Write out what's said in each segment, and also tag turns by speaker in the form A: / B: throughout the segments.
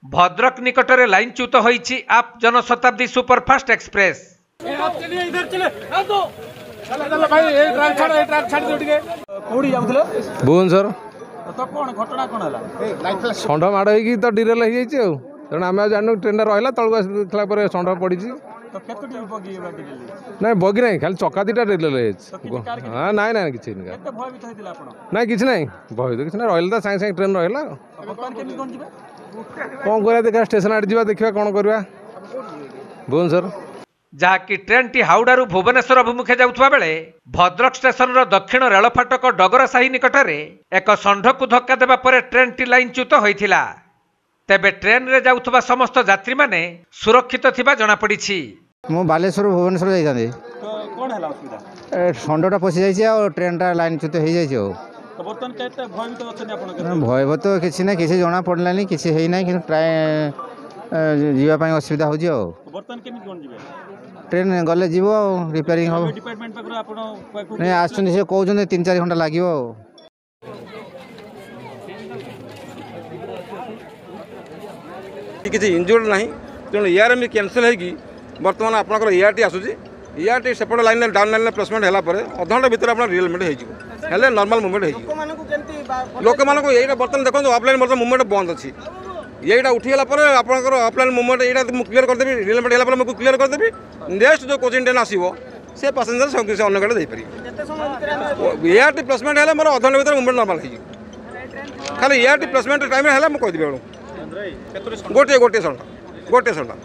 A: भद्रक निकटरे लाइनच्युत होईछि आप जनशताब्दी सुपरफास्ट एक्सप्रेस।
B: भुवनेश्वर षंढ माड़ हो तो डिरेल हो तेणु आम जानू ट्रेन रहा तलू आसला षंढ पड़ी ना बगी ना खाली चका दीटा डिरेल हाँ ना ना कि ना कि ना भय तो किसी ना रहा सागे सागे ट्रेन रहा कौन कर देखा स्टेशन आड़े जा देखा कौन करवा भुवनेश्वर
A: जहाँकि ट्रेन टी हाउडारू भुवनेश्वर अभिमुखे जाउथबा बेले भद्रक स्टेशन रो दक्षिण रेल फाटक डगरसाही निकटरे एक षंढ को धक्का देबा परे ट्रेन टी लाइनच्युत होइथिला। तेबे ट्रेन रे जाउथबा समस्त यात्री माने सुरक्षित थिबा जणा पड़िछि।
C: मु बालेश्वर भुवनेश्वर जाइथांदे तो कोन हला असुविधा षंढटा पसि जाइछि आ ट्रेनटा लाइनच्युत हो जाइछि तो बर्तन केते भयभीत अछन आपन भयभीत किछि ना किछि जणा पड़लानी किछि हेइ नै कि प्राय जीवा पई असुविधा होछि आ बर्तन केमि कोन जिवे ट्रेन गले जीव रिपेयरिंग हो डिपार्टमेंट पाखरो आपण नै आछन से कहउछन 3-4 घंटा लागिवो
D: किसी इंजुर्ड नहीं तेणु यार में कैंसल है कि बर्तमान आपंकर एआरटी आसूसी एआरटी सेपट लाइन डाउन लाइन प्लेसमेंट है अधघंटा भर आप रियलमेंट हो नॉर्मल मूवमेंट हो लोक मानक ये बर्तमान देखो ऑफलाइन बर्तमान मूवमेंट बंद अच्छी ये उठीगला आपंकर ऑफलाइन मूवमेंट यहाँ क्लीयर करदेवी रियलमेंट है मुझे क्लीयर करदेवी नेक्स्ट जो कोचिंग ट्रेन आसो से पैसेंजर सब किसी अन्य गाड़ी देपारे एआरटी प्लेसमेंट है मोर अधघंटा भर मूवमेंट नॉर्मल हो खाली एआरटी प्लेसमेंट टाइम है मुझे कहीदेवी गोटे गोटे षंढ गोटे षंढ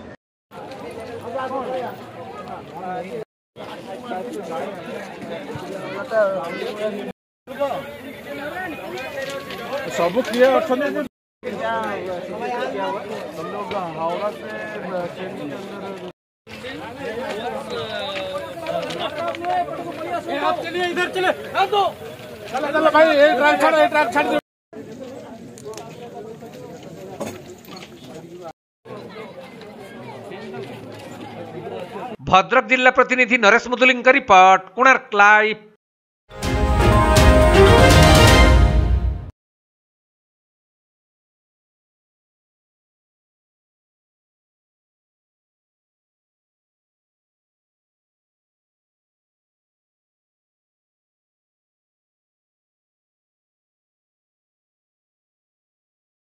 B: सब क्लियर
E: आप चलिए इधर चले चलो भाई ट्रक छोड़
A: भद्रक जिला प्रतिनिधि नरेश मुदुली रिपोर्ट कोणार्क लाइव।